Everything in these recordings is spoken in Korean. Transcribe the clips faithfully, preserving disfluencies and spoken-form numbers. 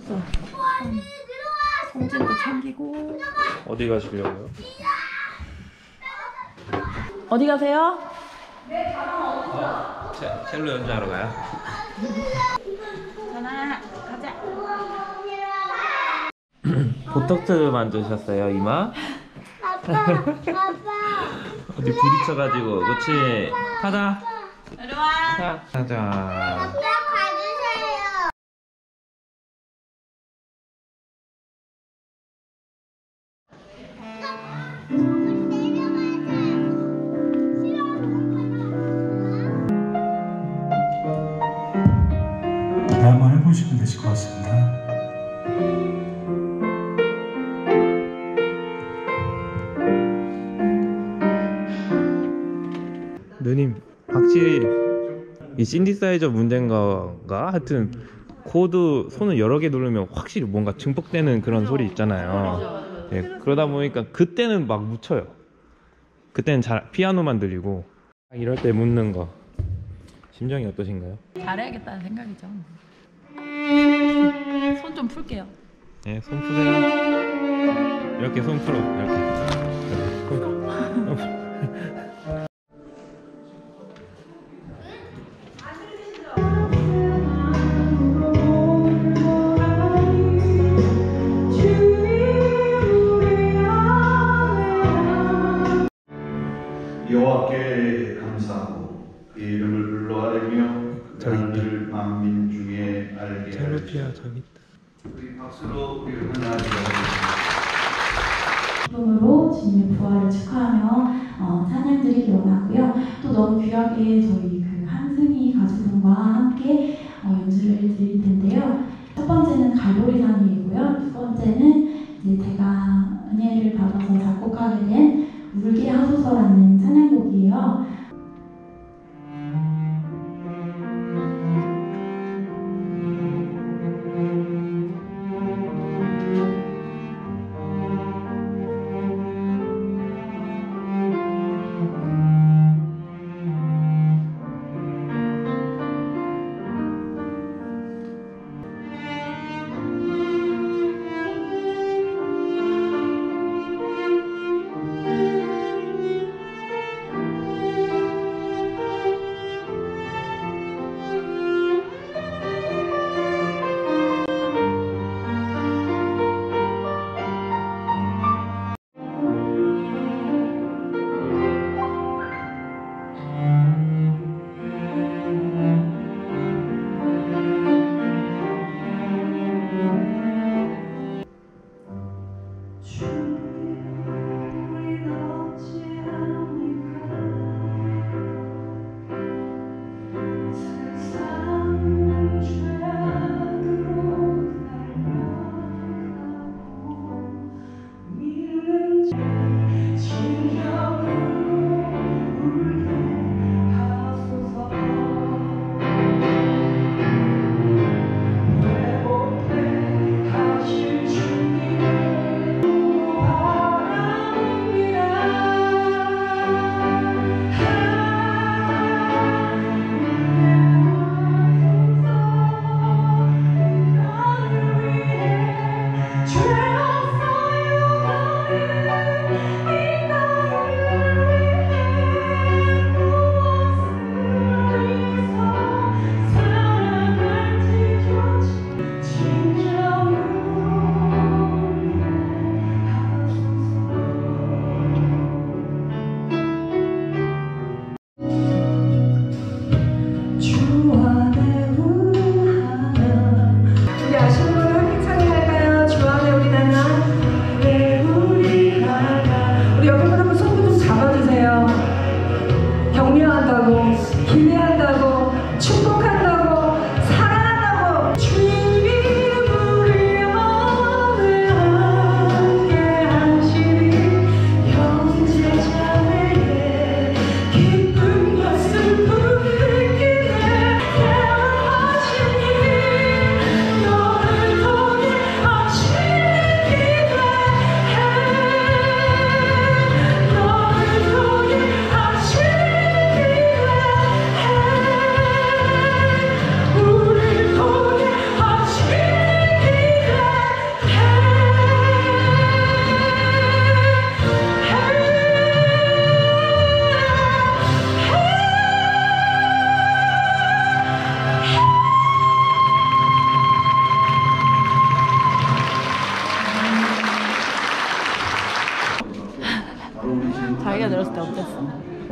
됐어. 송진도 챙기고. 어디 가시려고요? 어디 가세요? 어, 체, 첼로 연주하러 가요? 전화 가자. 보톡스 만드셨어요, 이마? 아빠, 아빠. 어디 부딪혀가지고, 그렇지? 타자. 이리 와. 타자. 아빠 가주세요. 기대 한번 해보시면 되실 것 같습니다. 누님, 확실히 이 신디사이저 문제인가? 하여튼 코드 손을 여러 개 누르면 확실히 뭔가 증폭되는 그런 소리 있잖아요. 예, 그러다 보니까 그때는 막 묻혀요. 그때는 잘 피아노만 들리고. 이럴 때 묻는 거 심정이 어떠신가요? 잘해야겠다는 생각이죠. 손 좀 풀게요. 네, 손 푸세요. 이렇게 손 풀어. 이렇게. 이렇게. 손 풀어. 여호와께 감사하고 그의 이름을 불러 아뢰며 그를 만민 중에 알게 텔로피아 하시옵소서. 저기 있다. 우리 박수로 우리 하나님을 기쁨으로 주님의 부활을 축하하며 어, 찬양 드리기 원하고요. 또 너무 귀하게 저희 그 한승희 가수분과 함께 어, 연주를 드릴 텐데요. 첫 번째는 갈보리산이고요. 두 번째는 이제 제가 은혜를 받아서 작곡하게 된 울게 하소서라는 찬양곡이에요.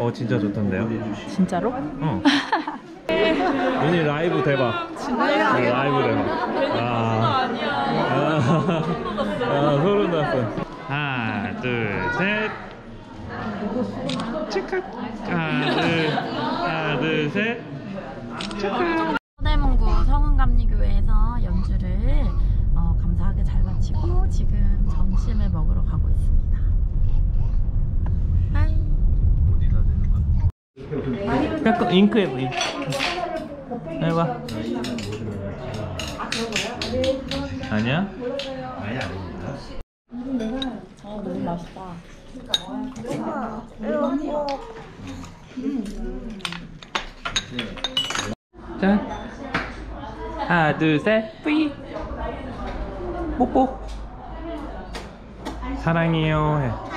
어 진짜 좋던데요? 진짜로? 어. 윤희 라이브 대박. 진짜요? 라이브 대박. 아, 아니야. 아, 소름 돋았어. 하나, 둘, 셋. 축하. 하나, 둘, 하나, 둘, 셋. 축하. 서대문구 성은감리교회에서 연주를 어, 감사하게 잘 마치고 지금 점심을 먹으러 가고 있습니다. 하이. 어디다 되는 거야? 약간 잉크해 보이. 해봐. 아니야? 어, 너무 맛있다. 짠. 하나, 둘, 셋. 뿌이. 뽀뽀. 사랑해요. 해.